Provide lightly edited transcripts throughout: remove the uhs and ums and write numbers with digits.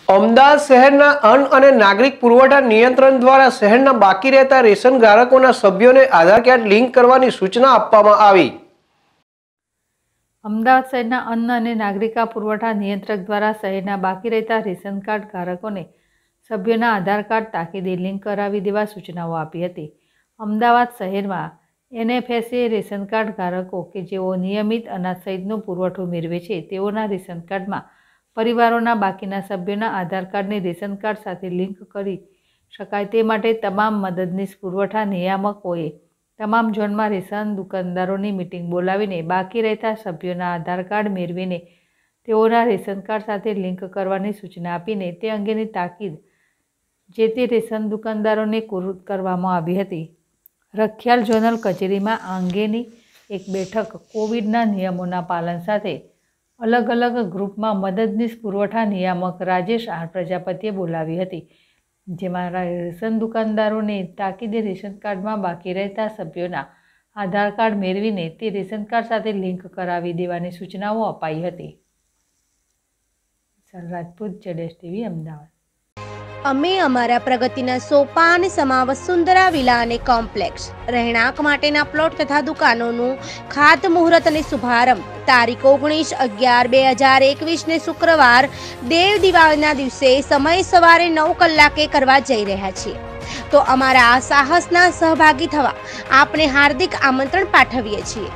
અમદાવાદ શહેરના અન્ન અને નાગરિક પુરવઠા નિયંત્રણ દ્વારા શહેરના બાકી રહેતા રેશન ધારકોના સભ્યોને આધાર કાર્ડ લિંક કરવાની સૂચના આપવામાં આવી। અમદાવાદ શહેરના અન્ન અને નાગરિક પુરવઠા નિયંત્રક દ્વારા શહેરના બાકી રહેતા રેશન કાર્ડ ધારકોને સભ્યોના આધાર કાર્ડ તાકીદે લિંક કરાવી દેવા સૂચનાઓ આપી હતી। અમદાવાદ શહેરમાં NFSA રેશન કાર્ડ ધારકો કે જેઓ નિયમિત અનાજ સહિતનો પુરવઠો મેળવે છે તેઓના રેશન કાર્ડમાં પરિવારોના બાકીના સભ્યોના આધાર કાર્ડને રેશન કાર્ડ સાથે લિંક કરી શકાય તે માટે તમામ મદદનીશ પુરવઠા નિયામકોએ તમામ ઝોનમાં રેશન દુકાનદારોની મિટિંગ બોલાવીને બાકી રહેતા સભ્યોના આધાર કાર્ડ મેળવીને તેઓના રેશન કાર્ડ સાથે લિંક કરવાની સૂચના આપીને તે અંગેની તાકીદ જે તે રેશન દુકાનદારોને કરવામાં આવી હતી। રખિયાલ ઝોનલ કચેરીમાં આ અંગેની એક બેઠક કોવિડના નિયમોના પાલન સાથે અલગ અલગ ગ્રુપમાં મદદનીશ પુરવઠા નિયામક રાજેશ આર પ્રજાપતિએ બોલાવી હતી, જેમાં રેશન દુકાનદારોને તાકીદે રેશન કાર્ડમાં બાકી રહેતા સભ્યોના આધાર કાર્ડ મેળવીને તે રેશન કાર્ડ સાથે લિંક કરાવી દેવાની સૂચનાઓ અપાઈ હતી। Rajput ZS TV Ahmedabad. અમે અમારા પ્રગતિના સોપાન સમા વસુંધરા વિલા અને કોમ્પ્લેક્સ રહેણાંક માટેના પ્લોટ તથા દુકાનોનું ખાતમુહૂર્ત અને શુભારંભ તારીખ 19/11/2021 ને શુક્રવાર દેવ દિવાળીના દિવસે સમય સવારે 9 કલાકે કરવા જઈ રહ્યા છીએ, તો અમારા આ સાહસના સહભાગી થવા આપને હાર્દિક આમંત્રણ પાઠવીએ છીએ।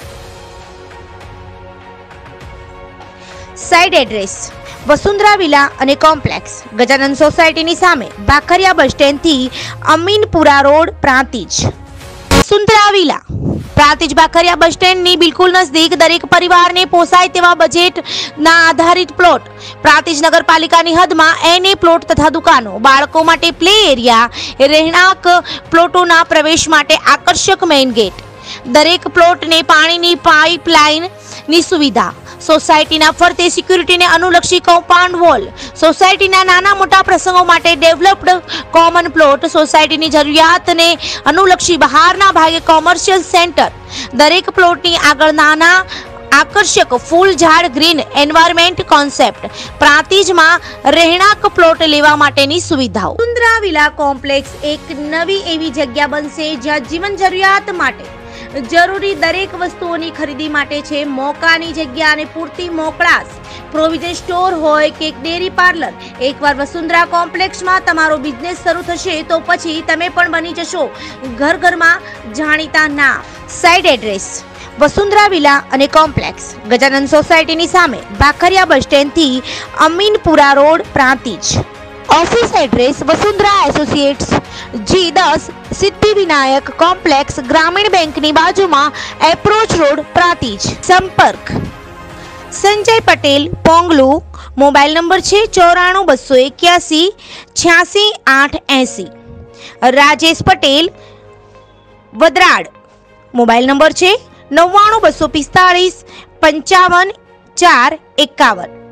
સાઇટ એડ્રેસ વસુંધરા વિલા અને કોમ્પ્લેક્સ, ગજાનંદ સોસાયટીની સામે, ભાખરિયા બસ સ્ટેન્ડથી Aminpura road, Prantij. Vasundhara villa Prantij Bhakhariya bus સ્ટેન્ડની બિલકુલ નજદીક દરેક પરિવારને પોસાય તેવા બજેટના આધારિત પ્લોટ, પ્રાંતિજ નગરપાલિકાની હદમાં NA પ્લોટ તથા દુકાનો, બાળકો માટે પ્લે એરિયા, રહેણાંક પ્લોટોના પ્રવેશ માટે આકર્ષક મેઇન ગેટ, દરેક પ્લોટને પાણીની પાઇપલાઇનની સુવિધા, સોસાયટીના ફરતે સિક્યુરિટીને અનુલક્ષી કમ્પાઉન્ડ વોલ, સોસાયટીના નાના મોટા પ્રસંગો માટે ડેવલપ્ડ કોમન પ્લોટ, સોસાયટીની જરૂરિયાતને અનુલક્ષી બહારના ભાગે કોમર્શિયલ સેન્ટર, દરેક પ્લોટની આગળ નાના આકર્ષક ફૂલ ઝાડ ગ્રીન એન્વાયરમેન્ટ કોન્સેપ્ટ, પ્રાંતિજમાં રહેણાંક પ્લોટ લેવા માટેની સુવિધાઓ। વસુંધરા વિલા કોમ્પ્લેક્સ એક નવી એવી જગ્યા બનશે જ્યાં જીવન જરૂરિયાત માટે જરૂરી દરેક વસ્તુઓની ખરીદી માટે છે મોકાની જગ્યા અને પૂરતી મોકળાશ, પ્રોવિઝન સ્ટોર હોય કે ડેરી પાર્લર। એકવાર વસુંધરા કોમ્પ્લેક્સમાં તમારો બિઝનેસ શરૂ થશે તો પછી તમે પણ બની જશો ઘર ઘરમાં જાણીતા નામ। સાઇટ એડ્રેસ વસુંધરા વિલા અને કોમ્પ્લેક્સ, ગજાનંદ સોસાયટીની સામે, ભાખરિયા બસ સ્ટેન્ડથી Aminpura road, Prantij. Office address Vasundhara associates G10 Siddhivinayak complex, ગ્રામીણ બેંકની બાજુમાં, એપ્રોચ રોડ, પ્રાંતિજ। સંપર્ક સંજય પટેલ, પોંગલુ, મોબાઈલ નંબર છે 94 281 86 880। રાજેશ પટેલ, વદરાડ, મોબાઈલ નંબર છે 99 245 55 4 51।